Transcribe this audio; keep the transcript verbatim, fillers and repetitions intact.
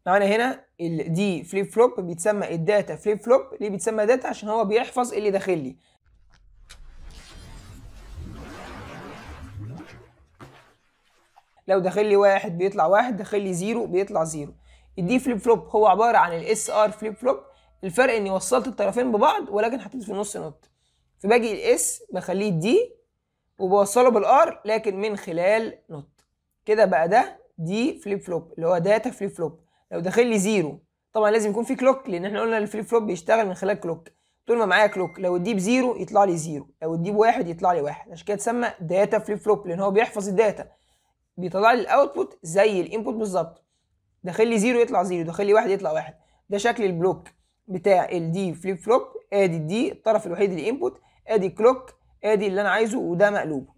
معانا هنا الدي فليب فلوب بيتسمى الداتا فليب فلوب. ليه بيتسمى داتا؟ عشان هو بيحفظ اللي داخل لي. لو داخل لي واحد بيطلع واحد، داخل لي زيرو بيطلع زيرو. الدي فليب فلوب هو عباره عن الاس ار فليب فلوب، الفرق اني وصلت الطرفين ببعض ولكن حطيت في النص نوت. فباجي الاس بخليه دي وبوصله بالار لكن من خلال نوت. كده بقى ده دي فليب فلوب اللي هو داتا فليب فلوب. لو داخل لي زيرو طبعا لازم يكون في كلوك، لان احنا قلنا الفليب فلوب بيشتغل من خلال كلوك. طول ما معايا كلوك لو الدي بزيرو يطلع لي زيرو، لو الدي بواحد يطلع لي واحد. عشان كده اتسمى داتا فليب فلوب، لان هو بيحفظ الداتا، بيطلع لي الاوتبوت زي الانبوت بالظبط. داخل لي زيرو يطلع زيرو، داخل لي واحد يطلع واحد. ده شكل البلوك بتاع الدي فليب فلوب. ادي الدي الطرف الوحيد الانبوت، ادي الكلوك، ادي اللي انا عايزه، وده مقلوب.